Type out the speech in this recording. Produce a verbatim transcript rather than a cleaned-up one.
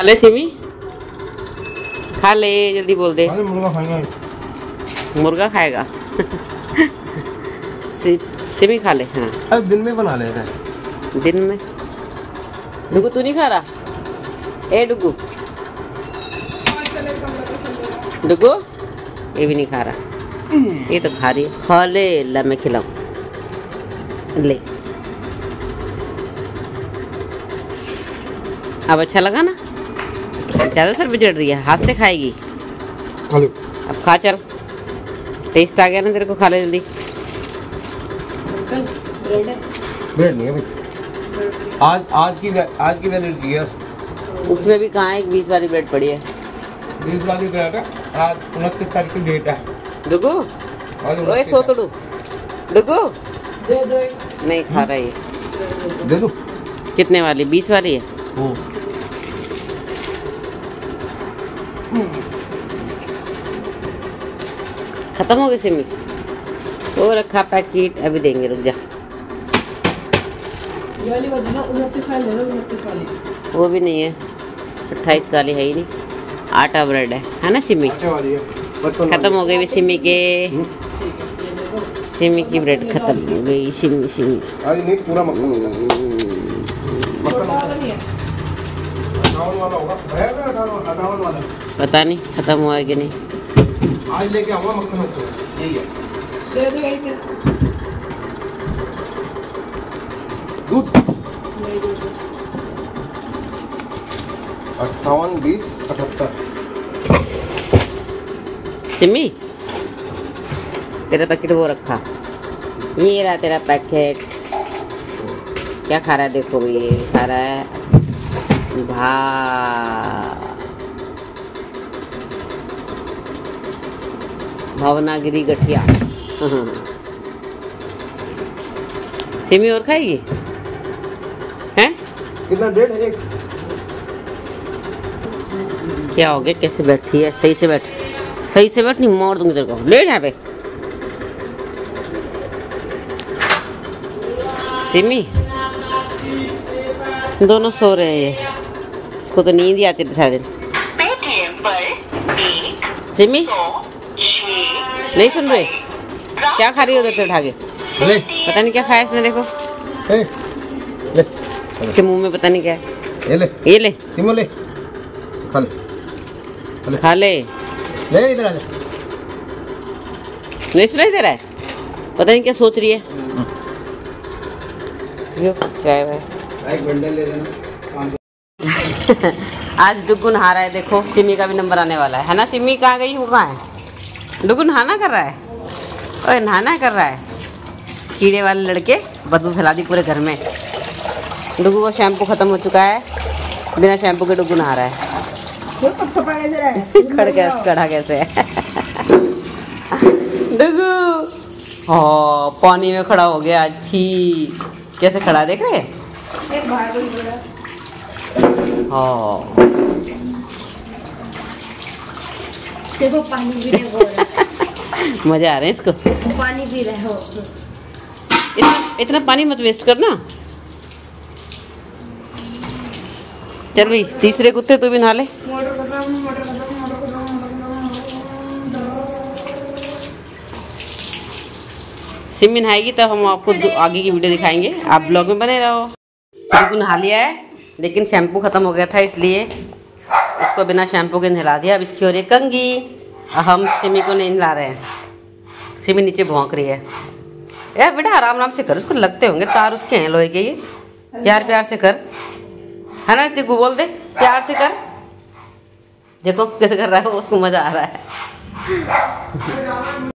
ले सिमी खा ले, जल्दी बोल दे। मुर्गा खाएगा। मुर्गा खाएगा। सिमी खा ले। हाँ अब दिन में बना लेते हैं। दिन में। डुगू तू नहीं खा रहा? ए डुगू, डुगू ये भी नहीं खा रहा। ये तो खा रही है। खा ले, ला मैं खिलाऊं। ले अब अच्छा लगा ना? ज्यादा सर बिगड़ रही है, हाथ से खाएगी। खा लो। अब खा चल, टेस्ट आ गया ना तेरे को, खा ले जल्दी। ब्रेड नहीं है भाई, आज आज की आज की वैलिडिटी है। उसमें भी कहाँ एक बीस वाली ब्रेड पड़ी है। बीस वाली ब्रेड है, आज उनतीस तारीख की डेट है। डुगू ओए सो तो डू डुगू दे दो। नहीं खा रहा ये। दे दो। कितने वाली? बीस वाली है। खत्म हो गई सिमी। वो रखा पैकेट, अभी देंगे, रुक जा। ये वाली उनतीस वाली उनतीस वाली वो भी नहीं है, अट्ठाईस वाली है ही नहीं। आटा ब्रेड है, है ना सिमी? खत्म हो गई सिमी के। सिमी की ब्रेड खत्म हो गई। सिमी सिमी आज नहीं पूरा मक्खन वाला। पता नहीं खत्म हुआ है कि नहीं। आज लेके आऊंगा मक्खन होता है, यही है। दे दो यही पे दूध। अट्ठावन बीस अठहत्तर। सिमी तेरा पैकेट वो रखा, ये रहा तेरा पैकेट। क्या खा रहा है देखो, ये खा रहा है भात। भावनागिरी गठिया। सिमी और खाएगी? हैं? कितना डेढ़ है एक? क्या हो गया? कैसे बैठी है? सही से बैठ, सही से बैठ, नहीं मार दूंगी तेरे को। ले यहाँ पे सिमी। दोनों सो रहे हैं ये, इसको तो नींद ही आती है सारा दिन। सिमी नहीं सुन रहे? क्या खा रही है उधर से उठा के? ले। पता नहीं क्या खाया इसने, देखो। ए, ले। इसके मुंह में पता नहीं क्या है। ये ले, ये ले सिमो ले, खा ले, खा ले। ले इधर आ जा। नहीं सुनाई दे रहा है? पता नहीं क्या सोच रही है। यो चाय भाई एक बंडल ले लेना। आज डुगू नहा रहा है, देखो। सिमी का भी नंबर आने वाला है, है ना? सिमी कहाँ गई? वो कहाँ है? डुगू नहाना कर रहा है। ओए नहाना कर रहा है। कीड़े वाले लड़के बदबू फैला दी पूरे घर में। डुगू का शैम्पू खत्म हो चुका है, बिना शैम्पू के डुगू नहा रहा है। खड़ कैसे खड़ा कैसे है? डुगू हाँ पानी में खड़ा हो गया। अच्छी कैसे खड़ा, देख रहे हैं? हाँ देखो पानी पी रहे हो। मजा आ रहा है इसको। पानी पी रहे हो। इतना इतना पानी मत वेस्ट करना। चल भाई, तीसरे कुत्ते तू भी नहा ले। सिमी नहाएगी तब हम आपको आगे की वीडियो दिखाएंगे, आप ब्लॉग में बने रहो। डुगू नहा लिया है, लेकिन शैम्पू खत्म हो गया था, इसलिए इसको बिना शैम्पू के नहला दिया। अब इसकी हो रही है कंघी। हम सिमी को नहीं नहला रहे हैं। सिमी नीचे भौंक रही है। यार बेटा आराम आराम से कर, उसको लगते होंगे तार उसके हैं लोहे के। ये प्यार प्यार से कर, है ना? डुगू बोल दे प्यार से कर। देखो कैसे कर रहा है वो, उसको मजा आ रहा है।